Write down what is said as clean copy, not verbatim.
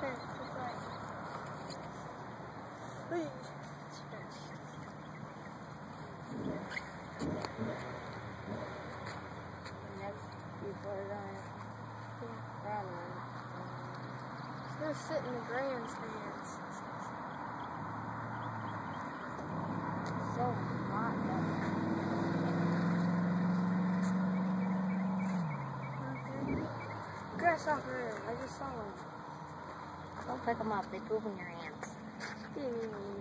Here, just right. Whee! Next, you put it on it. Yeah. It's gonna sit in the grandstands. So hot though. Grasshopper, I just saw one. Don't pick them up, they poop in your hands.